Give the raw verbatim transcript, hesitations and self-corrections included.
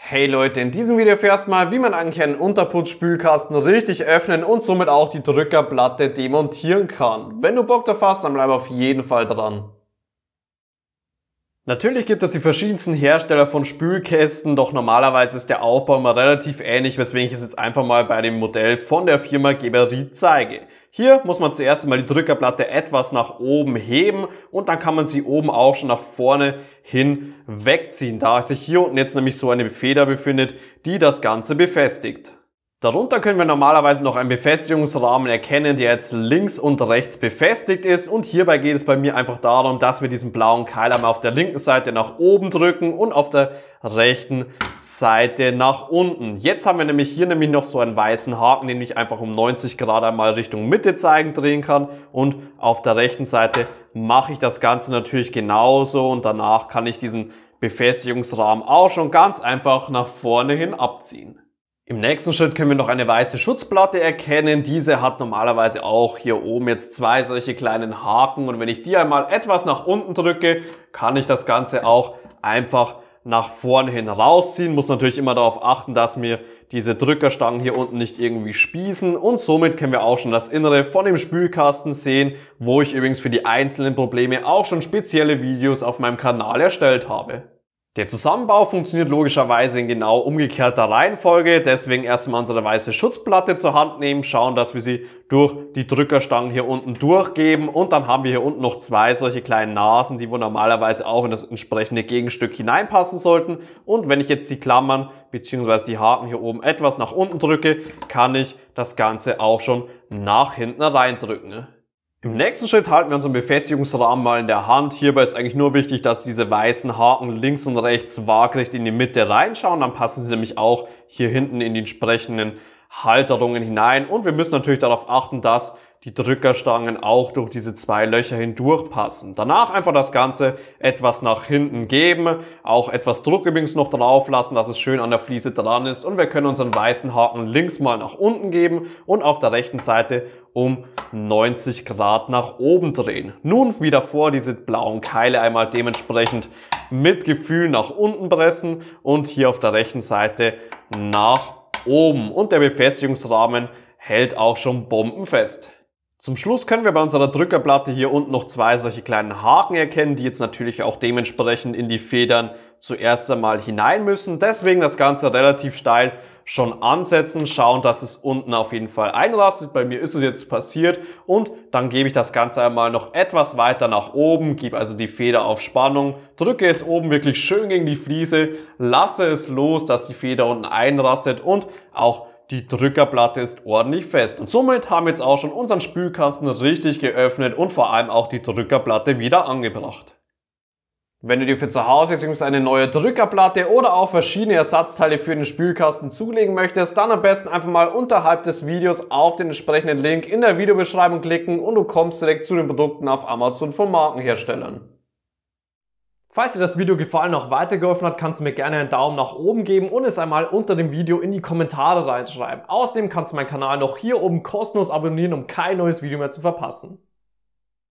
Hey Leute, in diesem Video erfährst du mal, wie man eigentlich einen Unterputzspülkasten richtig öffnen und somit auch die Drückerplatte demontieren kann. Wenn du Bock drauf hast, dann bleib auf jeden Fall dran. Natürlich gibt es die verschiedensten Hersteller von Spülkästen, doch normalerweise ist der Aufbau immer relativ ähnlich, weswegen ich es jetzt einfach mal bei dem Modell von der Firma Geberit zeige. Hier muss man zuerst einmal die Drückerplatte etwas nach oben heben und dann kann man sie oben auch schon nach vorne hin wegziehen, da sich hier unten jetzt nämlich so eine Feder befindet, die das Ganze befestigt. Darunter können wir normalerweise noch einen Befestigungsrahmen erkennen, der jetzt links und rechts befestigt ist, und hierbei geht es bei mir einfach darum, dass wir diesen blauen Keil einmal auf der linken Seite nach oben drücken und auf der rechten Seite nach unten. Jetzt haben wir nämlich hier nämlich noch so einen weißen Haken, den ich einfach um neunzig Grad einmal Richtung Mitte zeigen drehen kann, und auf der rechten Seite mache ich das Ganze natürlich genauso und danach kann ich diesen Befestigungsrahmen auch schon ganz einfach nach vorne hin abziehen. Im nächsten Schritt können wir noch eine weiße Schutzplatte erkennen. Diese hat normalerweise auch hier oben jetzt zwei solche kleinen Haken, und wenn ich die einmal etwas nach unten drücke, kann ich das Ganze auch einfach nach vorne hin rausziehen. Muss natürlich immer darauf achten, dass mir diese Drückerstangen hier unten nicht irgendwie spießen, und somit können wir auch schon das Innere von dem Spülkasten sehen, wo ich übrigens für die einzelnen Probleme auch schon spezielle Videos auf meinem Kanal erstellt habe. Der Zusammenbau funktioniert logischerweise in genau umgekehrter Reihenfolge, deswegen erstmal unsere weiße Schutzplatte zur Hand nehmen, schauen, dass wir sie durch die Drückerstangen hier unten durchgeben, und dann haben wir hier unten noch zwei solche kleinen Nasen, die wohl normalerweise auch in das entsprechende Gegenstück hineinpassen sollten, und wenn ich jetzt die Klammern bzw. die Haken hier oben etwas nach unten drücke, kann ich das Ganze auch schon nach hinten reindrücken. Im nächsten Schritt halten wir unseren Befestigungsrahmen mal in der Hand. Hierbei ist eigentlich nur wichtig, dass diese weißen Haken links und rechts waagrecht in die Mitte reinschauen. Dann passen sie nämlich auch hier hinten in die entsprechenden Halterungen hinein. Und wir müssen natürlich darauf achten, dass die Drückerstangen auch durch diese zwei Löcher hindurch passen. Danach einfach das Ganze etwas nach hinten geben, auch etwas Druck übrigens noch drauf lassen, dass es schön an der Fliese dran ist, und wir können unseren weißen Haken links mal nach unten geben und auf der rechten Seite um neunzig Grad nach oben drehen. Nun wie davor diese blauen Keile einmal dementsprechend mit Gefühl nach unten pressen und hier auf der rechten Seite nach oben, und der Befestigungsrahmen hält auch schon bombenfest. Zum Schluss können wir bei unserer Drückerplatte hier unten noch zwei solche kleinen Haken erkennen, die jetzt natürlich auch dementsprechend in die Federn zuerst einmal hinein müssen. Deswegen das Ganze relativ steil schon ansetzen, schauen, dass es unten auf jeden Fall einrastet. Bei mir ist es jetzt passiert, und dann gebe ich das Ganze einmal noch etwas weiter nach oben, gebe also die Feder auf Spannung, drücke es oben wirklich schön gegen die Fliese, lasse es los, dass die Feder unten einrastet, und auch die Drückerplatte ist ordentlich fest. Und somit haben wir jetzt auch schon unseren Spülkasten richtig geöffnet und vor allem auch die Drückerplatte wieder angebracht. Wenn du dir für zu Hause jetzt eine neue Drückerplatte oder auch verschiedene Ersatzteile für den Spülkasten zulegen möchtest, dann am besten einfach mal unterhalb des Videos auf den entsprechenden Link in der Videobeschreibung klicken und du kommst direkt zu den Produkten auf Amazon von Markenherstellern. Falls dir das Video gefallen und auch weitergeholfen hat, kannst du mir gerne einen Daumen nach oben geben und es einmal unter dem Video in die Kommentare reinschreiben. Außerdem kannst du meinen Kanal noch hier oben kostenlos abonnieren, um kein neues Video mehr zu verpassen.